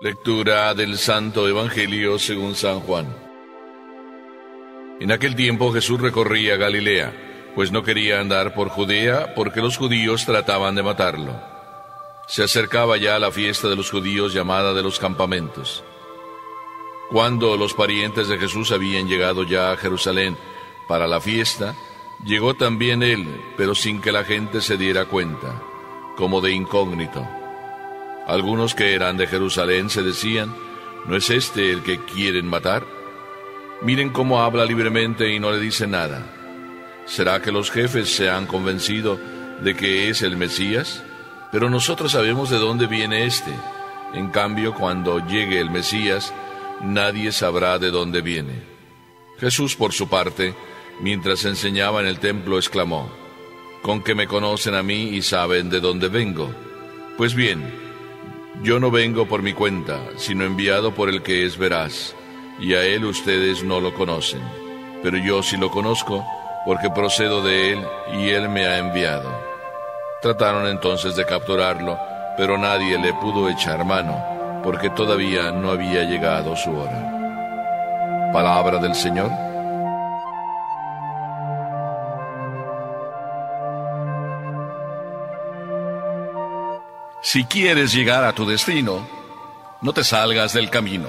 Lectura del Santo Evangelio según San Juan. En aquel tiempo Jesús recorría Galilea, pues no quería andar por Judea, porque los judíos trataban de matarlo. Se acercaba ya la fiesta de los judíos llamada de los campamentos. Cuando los parientes de Jesús habían llegado ya a Jerusalén para la fiesta, llegó también él, pero sin que la gente se diera cuenta, como de incógnito. Algunos que eran de Jerusalén se decían: ¿no es este el que quieren matar? Miren cómo habla libremente y no le dice nada. ¿Será que los jefes se han convencido de que es el Mesías? Pero nosotros sabemos de dónde viene este. En cambio, cuando llegue el Mesías, nadie sabrá de dónde viene. Jesús, por su parte, mientras enseñaba en el templo, exclamó: ¿con qué me conocen a mí y saben de dónde vengo? Pues bien, yo no vengo por mi cuenta, sino enviado por el que es veraz, y a él ustedes no lo conocen. Pero yo sí lo conozco, porque procedo de él, y él me ha enviado. Trataron entonces de capturarlo, pero nadie le pudo echar mano, porque todavía no había llegado su hora. Palabra del Señor. Si quieres llegar a tu destino, no te salgas del camino.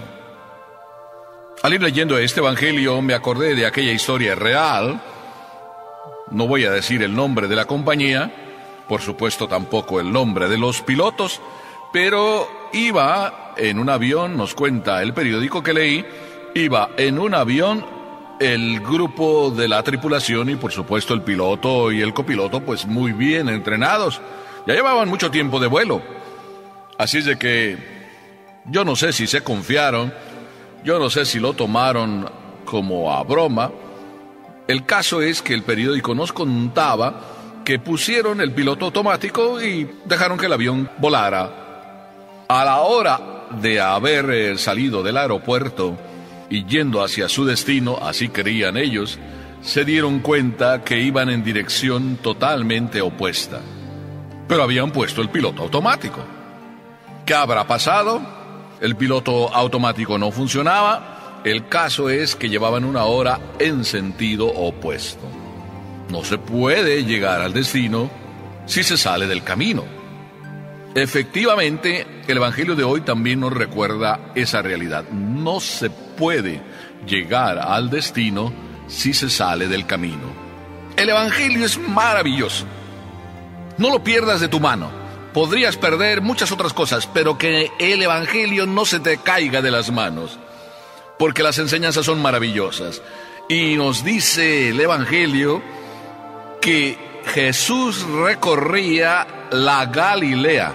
Al ir leyendo este evangelio me acordé de aquella historia real. No voy a decir el nombre de la compañía, por supuesto tampoco el nombre de los pilotos, pero iba en un avión, nos cuenta el periódico que leí, iba en un avión el grupo de la tripulación y por supuesto el piloto y el copiloto pues muy bien entrenados. Ya llevaban mucho tiempo de vuelo, así es de que yo no sé si se confiaron, yo no sé si lo tomaron como a broma. El caso es que el periódico nos contaba que pusieron el piloto automático y dejaron que el avión volara. A la hora de haber salido del aeropuerto y yendo hacia su destino, así creían ellos, se dieron cuenta que iban en dirección totalmente opuesta. Pero habían puesto el piloto automático. ¿Qué habrá pasado? El piloto automático no funcionaba. El caso es que llevaban una hora en sentido opuesto. No se puede llegar al destino si se sale del camino. Efectivamente, el Evangelio de hoy también nos recuerda esa realidad. No se puede llegar al destino si se sale del camino. El Evangelio es maravilloso. No lo pierdas de tu mano. Podrías perder muchas otras cosas, pero que el Evangelio no se te caiga de las manos, porque las enseñanzas son maravillosas. Y nos dice el Evangelio que Jesús recorría la Galilea.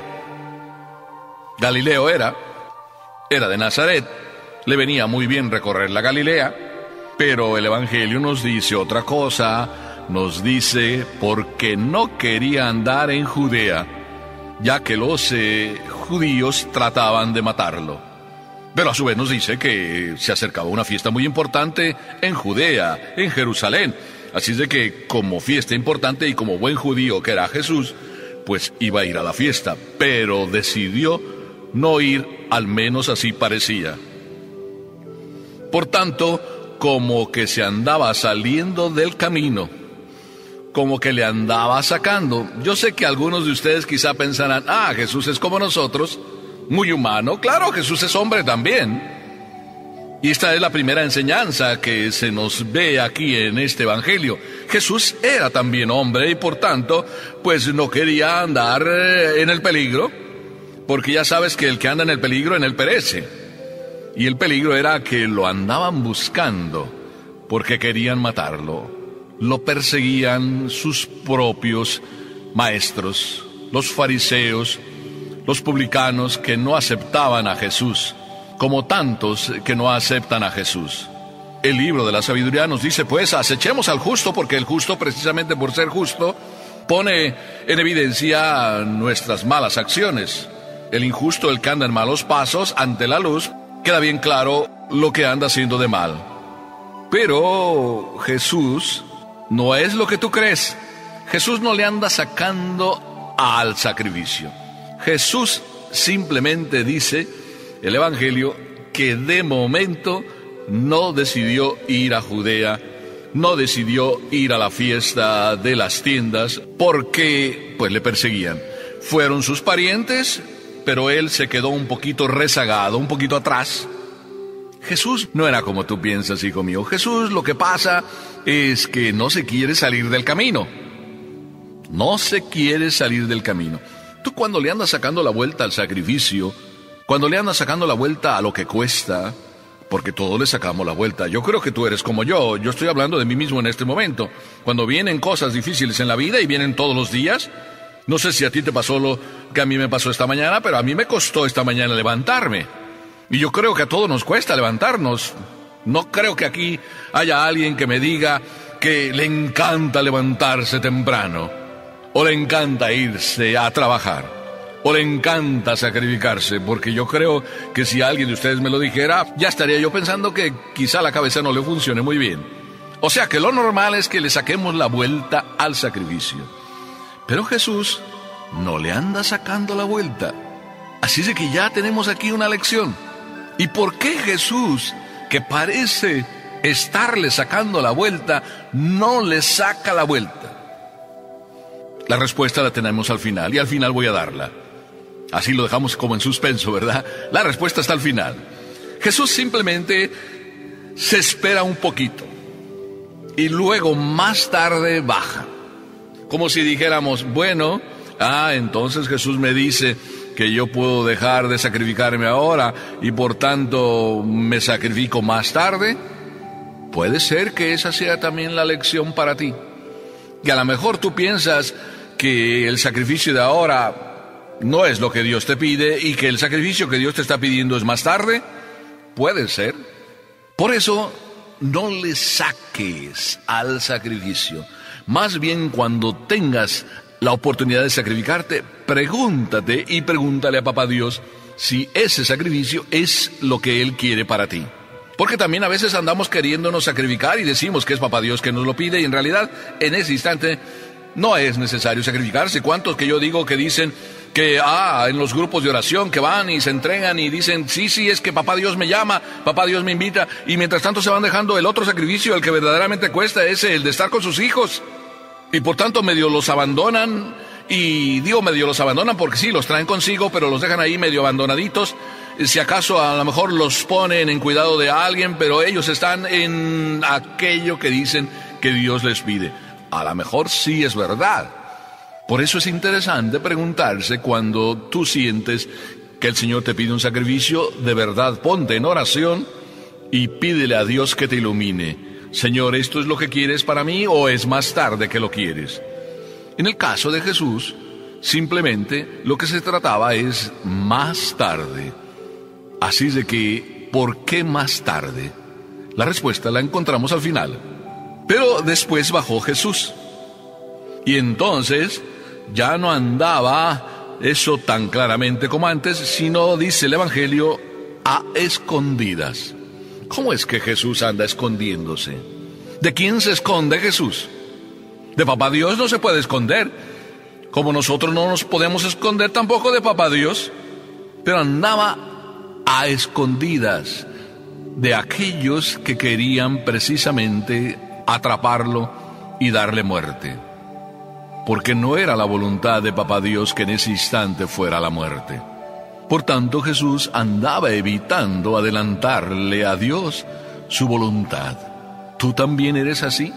Galileo era de Nazaret, le venía muy bien recorrer la Galilea, pero el Evangelio nos dice otra cosa. Nos dice porque no quería andar en Judea, ya que los judíos trataban de matarlo. Pero a su vez nos dice que se acercaba una fiesta muy importante en Judea, en Jerusalén. Así es de que, como fiesta importante y como buen judío que era Jesús, pues iba a ir a la fiesta, pero decidió no ir, al menos así parecía. Por tanto, como que se andaba saliendo del camino, como que le andaba sacando. Yo sé que algunos de ustedes quizá pensarán: Jesús es como nosotros, muy humano. Claro, Jesús es hombre también. Y esta es la primera enseñanza que se nos ve aquí en este Evangelio. Jesús era también hombre y por tanto, pues no quería andar en el peligro, porque ya sabes que el que anda en el peligro, en él perece. Y el peligro era que lo andaban buscando, porque querían matarlo. Lo perseguían sus propios maestros, los fariseos, los publicanos que no aceptaban a Jesús, como tantos que no aceptan a Jesús. El libro de la sabiduría nos dice, pues, acechemos al justo, porque el justo, precisamente por ser justo, pone en evidencia nuestras malas acciones. El injusto, el que anda en malos pasos, ante la luz, queda bien claro lo que anda haciendo de mal. Pero Jesús no es lo que tú crees. Jesús no le anda sacando al sacrificio. Jesús simplemente dice el Evangelio que de momento no decidió ir a Judea, no decidió ir a la fiesta de las tiendas porque pues le perseguían. Fueron sus parientes, pero él se quedó un poquito rezagado, un poquito atrás. Jesús no era como tú piensas, hijo mío. Jesús, lo que pasa es que no se quiere salir del camino. No se quiere salir del camino. Tú cuando le andas sacando la vuelta al sacrificio, cuando le andas sacando la vuelta a lo que cuesta, porque todos le sacamos la vuelta. Yo creo que tú eres como yo estoy hablando de mí mismo en este momento. Cuando vienen cosas difíciles en la vida y vienen todos los días, no sé si a ti te pasó lo que a mí me pasó esta mañana, pero a mí me costó esta mañana levantarme. Y yo creo que a todos nos cuesta levantarnos. No creo que aquí haya alguien que me diga que le encanta levantarse temprano, o le encanta irse a trabajar, o le encanta sacrificarse, porque yo creo que si alguien de ustedes me lo dijera, ya estaría yo pensando que quizá la cabeza no le funcione muy bien. O sea que lo normal es que le saquemos la vuelta al sacrificio. Pero Jesús no le anda sacando la vuelta. Así de que ya tenemos aquí una lección. ¿Y por qué Jesús, que parece estarle sacando la vuelta, no le saca la vuelta? La respuesta la tenemos al final, y al final voy a darla. Así lo dejamos como en suspenso, ¿verdad? La respuesta está al final. Jesús simplemente se espera un poquito y luego más tarde baja. Como si dijéramos, bueno, entonces Jesús me dice que yo puedo dejar de sacrificarme ahora y por tanto me sacrifico más tarde. Puede ser que esa sea también la lección para ti. Y a lo mejor tú piensas que el sacrificio de ahora no es lo que Dios te pide y que el sacrificio que Dios te está pidiendo es más tarde. Puede ser. Por eso, no le saques al sacrificio. Más bien, cuando tengas la oportunidad de sacrificarte, pregúntate y pregúntale a Papá Dios si ese sacrificio es lo que Él quiere para ti. Porque también a veces andamos queriéndonos sacrificar y decimos que es Papá Dios que nos lo pide y en realidad en ese instante no es necesario sacrificarse. ¿Cuántos que yo digo que dicen que en los grupos de oración que van y se entregan y dicen, sí, es que Papá Dios me llama, Papá Dios me invita, y mientras tanto se van dejando el otro sacrificio, el que verdaderamente cuesta, el de estar con sus hijos, y por tanto medio los abandonan, y digo medio los abandonan porque sí, los traen consigo, pero los dejan ahí medio abandonaditos, si acaso a lo mejor los ponen en cuidado de alguien, pero ellos están en aquello que dicen que Dios les pide. A lo mejor sí es verdad. Por eso es interesante preguntarse cuando tú sientes que el Señor te pide un sacrificio, de verdad ponte en oración y pídele a Dios que te ilumine. Señor, ¿esto es lo que quieres para mí o es más tarde que lo quieres? En el caso de Jesús, simplemente lo que se trataba es más tarde. Así de que, ¿por qué más tarde? La respuesta la encontramos al final. Pero después bajó Jesús. Y entonces ya no andaba eso tan claramente como antes, sino, dice el Evangelio, a escondidas. ¿Cómo es que Jesús anda escondiéndose? ¿De quién se esconde Jesús? De Papá Dios no se puede esconder, como nosotros no nos podemos esconder tampoco de Papá Dios, pero andaba a escondidas de aquellos que querían precisamente atraparlo y darle muerte, porque no era la voluntad de Papá Dios que en ese instante fuera la muerte. Por tanto, Jesús andaba evitando adelantarle a Dios su voluntad. ¿Tú también eres así?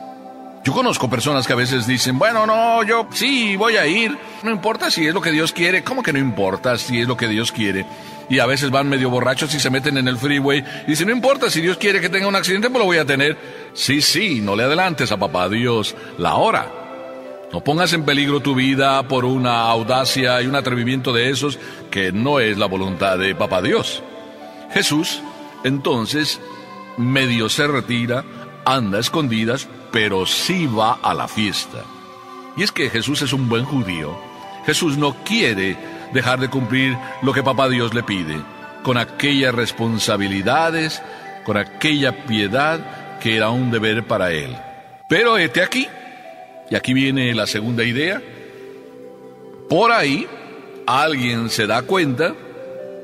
Yo conozco personas que a veces dicen, bueno, no, yo sí voy a ir, no importa si es lo que Dios quiere. ¿Cómo que no importa si es lo que Dios quiere? Y a veces van medio borrachos y se meten en el freeway y dicen, no importa si Dios quiere que tenga un accidente, pues lo voy a tener. Sí, no le adelantes a Papá Dios la hora. No pongas en peligro tu vida por una audacia y un atrevimiento de esos que no es la voluntad de Papá Dios. Jesús, entonces, medio se retira, anda a escondidas, pero sí va a la fiesta. Y es que Jesús es un buen judío. Jesús no quiere dejar de cumplir lo que Papá Dios le pide, con aquellas responsabilidades, con aquella piedad que era un deber para él. Pero hete aquí, y aquí viene la segunda idea. Por ahí, alguien se da cuenta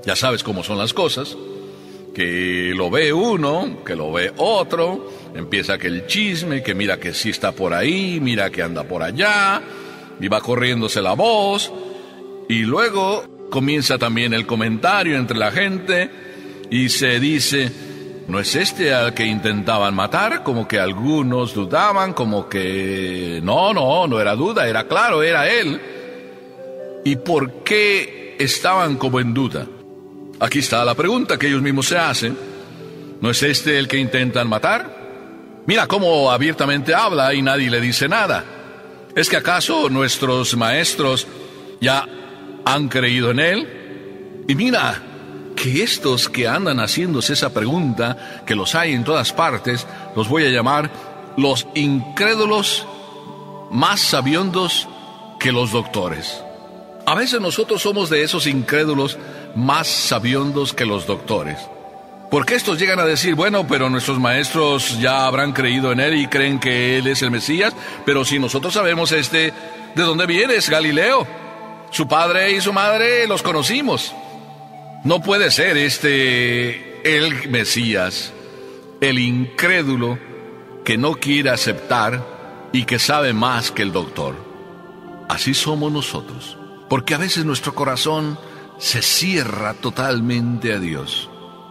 Ya sabes cómo son las cosas, que lo ve uno, que lo ve otro, empieza que el chisme, que mira que sí está por ahí, mira que anda por allá, y va corriéndose la voz, y luego comienza también el comentario entre la gente, y se dice, ¿no es este al que intentaban matar? Como que algunos dudaban, como que no era duda, era claro, era él. ¿Y por qué estaban como en duda? Aquí está la pregunta que ellos mismos se hacen. ¿No es este el que intentan matar? Mira cómo abiertamente habla y nadie le dice nada. ¿Es que acaso nuestros maestros ya han creído en él? Y mira que estos que andan haciéndose esa pregunta, que los hay en todas partes, los voy a llamar los incrédulos más sabiondos que los doctores. A veces nosotros somos de esos incrédulos más sabiondos que los doctores. Porque estos llegan a decir, bueno, pero nuestros maestros ya habrán creído en él y creen que él es el Mesías, pero si nosotros sabemos de dónde viene, es Galileo. Su padre y su madre los conocimos. No puede ser el Mesías, el incrédulo que no quiere aceptar y que sabe más que el doctor. Así somos nosotros. Porque a veces nuestro corazón se cierra totalmente a Dios.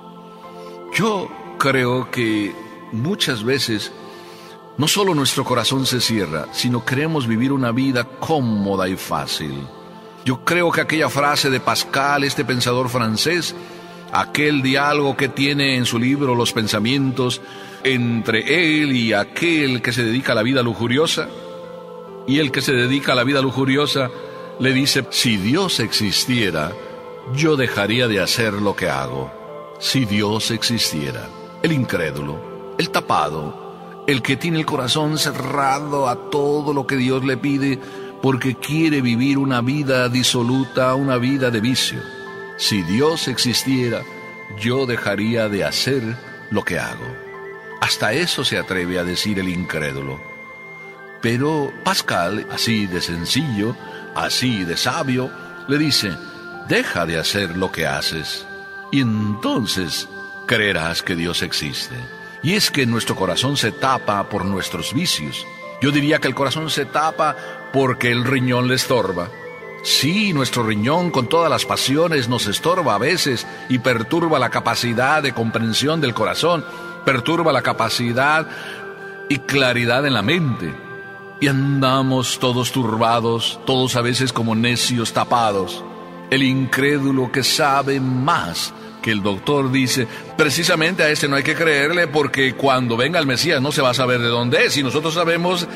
Yo creo que muchas veces no solo nuestro corazón se cierra, sino queremos vivir una vida cómoda y fácil. Yo creo que aquella frase de Pascal, este pensador francés, aquel diálogo que tiene en su libro Los pensamientos entre él y aquel que se dedica a la vida lujuriosa, y el que se dedica a la vida lujuriosa le dice, si Dios existiera, yo dejaría de hacer lo que hago. Si Dios existiera. El incrédulo, el tapado, el que tiene el corazón cerrado a todo lo que Dios le pide porque quiere vivir una vida disoluta, una vida de vicio. Si Dios existiera, yo dejaría de hacer lo que hago. Hasta eso se atreve a decir el incrédulo. Pero Pascal, así de sencillo, así de sabio, le dice, deja de hacer lo que haces y entonces creerás que Dios existe. Y es que nuestro corazón se tapa por nuestros vicios. Yo diría que el corazón se tapa porque el riñón le estorba. Sí, nuestro riñón con todas las pasiones nos estorba a veces y perturba la capacidad de comprensión del corazón, perturba la capacidad y claridad en la mente. Y andamos todos turbados, todos a veces como necios tapados. El incrédulo que sabe más que el doctor dice, precisamente a este no hay que creerle porque cuando venga el Mesías no se va a saber de dónde es y nosotros sabemos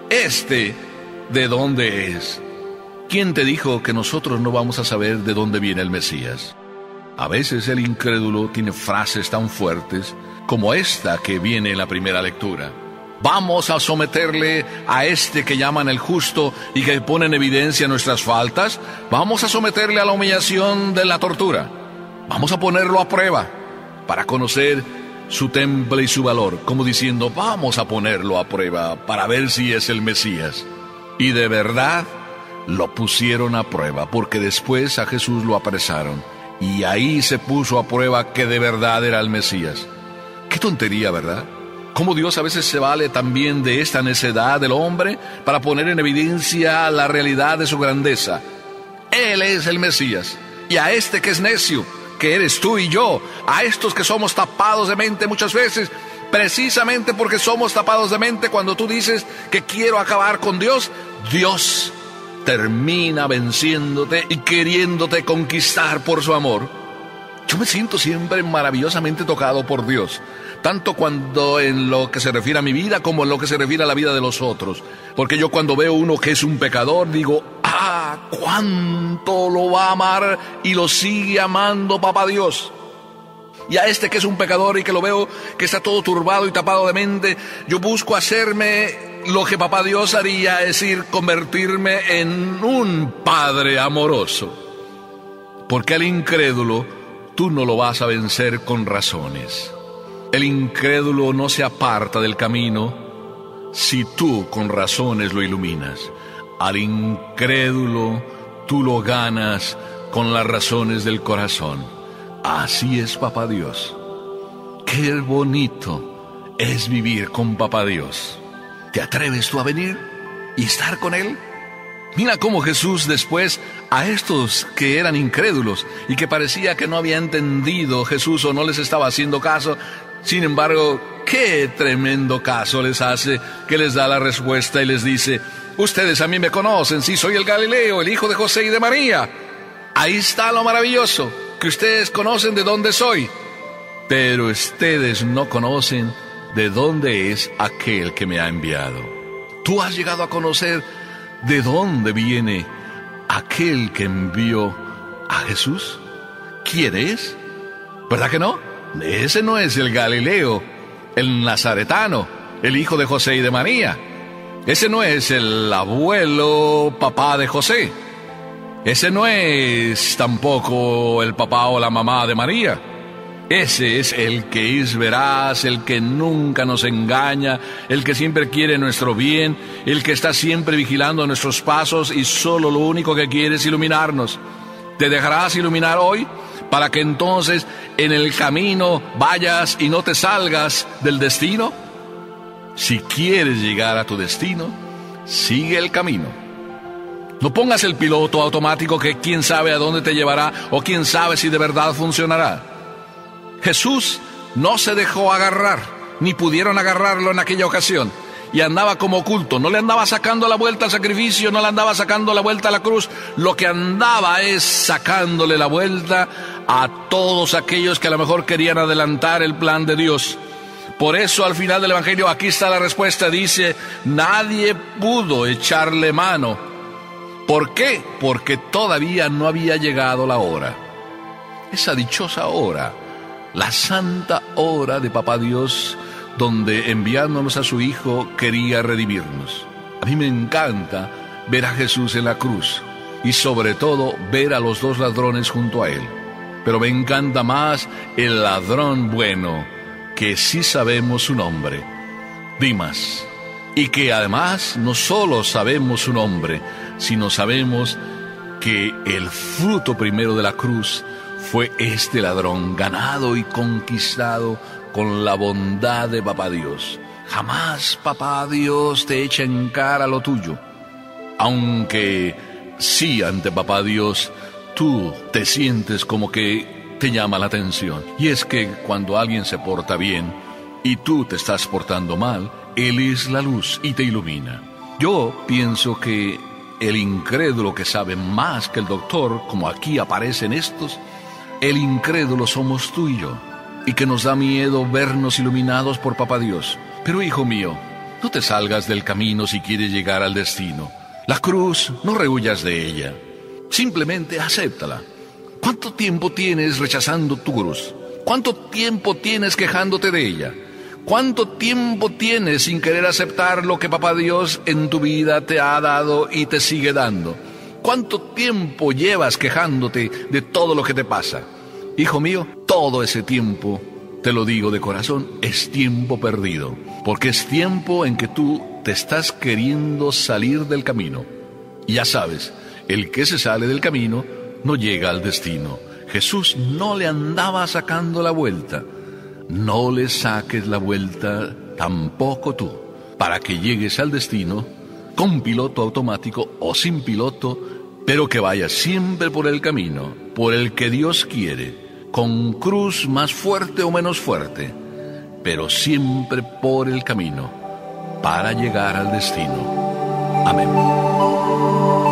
de dónde es. ¿Quién te dijo que nosotros no vamos a saber de dónde viene el Mesías? A veces el incrédulo tiene frases tan fuertes como esta que viene en la primera lectura. Vamos a someterle a este que llaman el justo y que pone en evidencia nuestras faltas. Vamos a someterle a la humillación de la tortura. Vamos a ponerlo a prueba para conocer su temple y su valor. Como diciendo, vamos a ponerlo a prueba para ver si es el Mesías. Y de verdad lo pusieron a prueba porque después a Jesús lo apresaron. Y ahí se puso a prueba que de verdad era el Mesías. Qué tontería, ¿verdad? Cómo Dios a veces se vale también de esta necedad del hombre para poner en evidencia la realidad de su grandeza. Él es el Mesías. Y a este que es necio, que eres tú y yo, a estos que somos tapados de mente muchas veces, precisamente porque somos tapados de mente cuando tú dices que quiero acabar con Dios, Dios termina venciéndote y queriéndote conquistar por su amor. Yo me siento siempre maravillosamente tocado por Dios, tanto cuando en lo que se refiere a mi vida como en lo que se refiere a la vida de los otros. Porque yo cuando veo uno que es un pecador, digo, cuánto lo va a amar y lo sigue amando Papá Dios. Y a este que es un pecador y que lo veo que está todo turbado y tapado de mente, yo busco hacerme lo que Papá Dios haría, es decir, convertirme en un padre amoroso. Porque al incrédulo tú no lo vas a vencer con razones. El incrédulo no se aparta del camino si tú con razones lo iluminas. Al incrédulo tú lo ganas con las razones del corazón. Así es Papá Dios. Qué bonito es vivir con Papá Dios. ¿Te atreves tú a venir y estar con Él? Mira cómo Jesús después a estos que eran incrédulos y que parecía que no había entendido Jesús o no les estaba haciendo caso, sin embargo, qué tremendo caso les hace, que les da la respuesta y les dice: ustedes a mí me conocen, sí, soy el Galileo, el hijo de José y de María. Ahí está lo maravilloso, que ustedes conocen de dónde soy, pero ustedes no conocen de dónde es aquel que me ha enviado. ¿Tú has llegado a conocer de dónde viene aquel que envió a Jesús? ¿Quién es? ¿Verdad que no? Ese no es el Galileo, el nazaretano, el hijo de José y de María. Ese no es el abuelo, papá de José. Ese no es tampoco el papá o la mamá de María. Ese es el que es veraz, el que nunca nos engaña, el que siempre quiere nuestro bien, el que está siempre vigilando nuestros pasos y solo lo único que quiere es iluminarnos. ¿Te dejarás iluminar hoy para que entonces en el camino vayas y no te salgas del destino? Si quieres llegar a tu destino, sigue el camino. No pongas el piloto automático que quién sabe a dónde te llevará o quién sabe si de verdad funcionará. Jesús no se dejó agarrar, ni pudieron agarrarlo en aquella ocasión, y andaba como oculto, no le andaba sacando la vuelta al sacrificio, no le andaba sacando la vuelta a la cruz, lo que andaba es sacándole la vuelta a todos aquellos que a lo mejor querían adelantar el plan de Dios. Por eso al final del Evangelio aquí está la respuesta, dice: nadie pudo echarle mano. ¿Por qué? Porque todavía no había llegado la hora, esa dichosa hora, la santa hora de Papá Dios, donde enviándonos a su Hijo quería redimirnos. A mí me encanta ver a Jesús en la cruz y sobre todo ver a los dos ladrones junto a Él. Pero me encanta más el ladrón bueno, que sí sabemos su nombre, Dimas, y que además no solo sabemos su nombre, sino sabemos que el fruto primero de la cruz fue este ladrón, ganado y conquistado con la bondad de Papá Dios. Jamás Papá Dios te echa en cara lo tuyo, aunque sí ante Papá Dios tú te sientes como que te llama la atención. Y es que cuando alguien se porta bien y tú te estás portando mal, Él es la luz y te ilumina. Yo pienso que el incrédulo que sabe más que el doctor, como aquí aparecen estos, el incrédulo somos tú y yo, y que nos da miedo vernos iluminados por Papá Dios. Pero hijo mío, no te salgas del camino si quieres llegar al destino. La cruz, no rehuyas de ella, simplemente acéptala. ¿Cuánto tiempo tienes rechazando tu cruz? ¿Cuánto tiempo tienes quejándote de ella? ¿Cuánto tiempo tienes sin querer aceptar lo que Papá Dios en tu vida te ha dado y te sigue dando? ¿Cuánto tiempo llevas quejándote de todo lo que te pasa? Hijo mío, todo ese tiempo, te lo digo de corazón, es tiempo perdido, porque es tiempo en que tú te estás queriendo salir del camino. Y ya sabes, el que se sale del camino no llega al destino. Jesús no le andaba sacando la vuelta. No le saques la vuelta tampoco tú, para que llegues al destino con piloto automático o sin piloto, pero que vayas siempre por el camino, por el que Dios quiere, con cruz más fuerte o menos fuerte, pero siempre por el camino, para llegar al destino. Amén.